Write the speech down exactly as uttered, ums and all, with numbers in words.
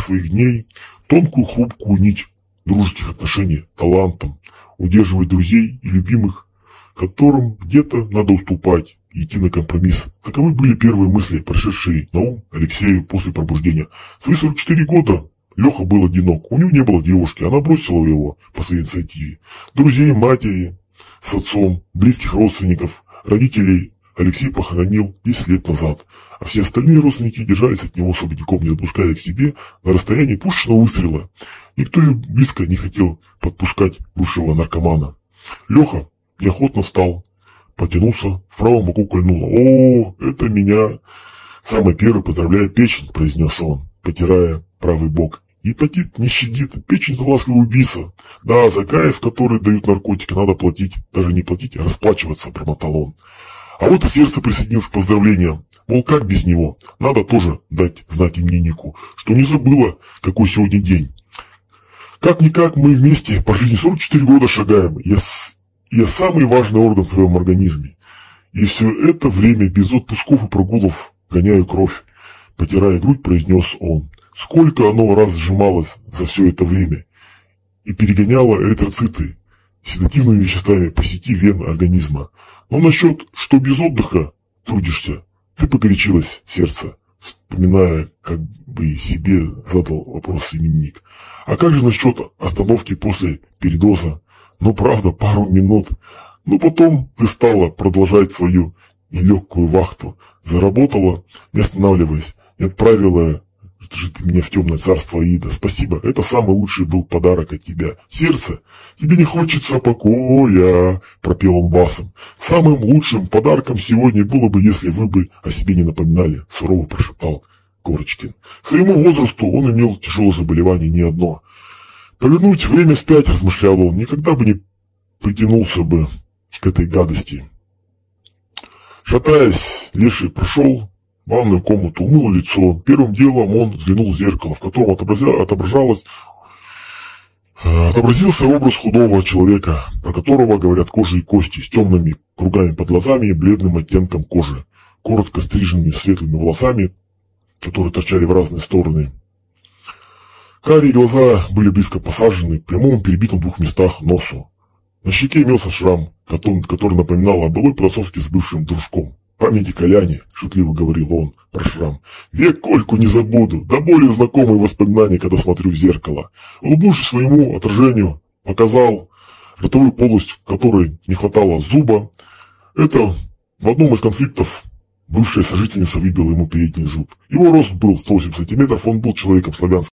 своих дней тонкую хрупкую нить дружеских отношений, талантом, удерживать друзей и любимых, которым где-то надо уступать и идти на компромисс. Таковы были первые мысли, пришедшие на ум Алексею после пробуждения. В свои сорок четыре года Леха был одинок, у него не было девушки, она бросила его по своей инициативе. Друзей, матери с отцом, близких родственников, родителей Алексей похоронил десять лет назад, а все остальные родственники держались от него особняком, не допуская к себе на расстоянии пушечного выстрела. Никто и близко не хотел подпускать бывшего наркомана. Леха неохотно встал, потянулся, в правом боку кольнуло. «О, это меня!» «Самый первый поздравляет печень», — произнес он, потирая правый бок. «Гепатит не щадит, печень заласковый убийца. Да, за кайф, который дают наркотики, надо платить. Даже не платить, а расплачиваться», — промотал он. А вот и сердце присоединилось к поздравлениям. Мол, как без него? Надо тоже дать знать имениннику, что не забыла, какой сегодня день. Как-никак мы вместе по жизни сорок четыре года шагаем. Я, с... Я самый важный орган в твоем организме. И все это время без отпусков и прогулов гоняю кровь. Потирая грудь, произнес он. Сколько оно раз сжималось за все это время и перегоняло эритроциты седативными веществами по сети вен организма. Но насчет, что без отдыха трудишься, ты погорячилась, сердце, вспоминая, как бы себе задал вопрос именинник. А как же насчет остановки после передоза? Ну правда, пару минут. Но потом ты стала продолжать свою нелегкую вахту, заработала, не останавливаясь, и отправила же ты меня в темное царство Аида. Спасибо, это самый лучший был подарок от тебя. Сердце, тебе не хочется покоя, пропел он басом. Самым лучшим подарком сегодня было бы, если вы бы о себе не напоминали, сурово прошептал Корочкин. К своему возрасту он имел тяжелое заболевание не одно. Повернуть время вспять, размышлял он, никогда бы не притянулся бы к этой гадости. Шатаясь, Леший прошел в ванную комнату, умыл лицо. Первым делом он взглянул в зеркало, в котором отображалось, отобразился образ худого человека, про которого говорят кожа и кости, с темными кругами под глазами и бледным оттенком кожи, коротко стриженными светлыми волосами, которые торчали в разные стороны. Карие глаза были близко посажены, прямым перебитым в двух местах носу. На щеке имелся шрам, который, который напоминал о былой потасовке с бывшим дружком. «Памяти Коляне», — шутливо говорил он про шрам. «Век Кольку не забуду, да более знакомые воспоминания, когда смотрю в зеркало». Улыбнувшись своему отражению, показал ротовую полость, в которой не хватало зуба. Это в одном из конфликтов бывшая сожительница выбила ему передний зуб. Его рост был сто восемь сантиметров, он был человеком славянским.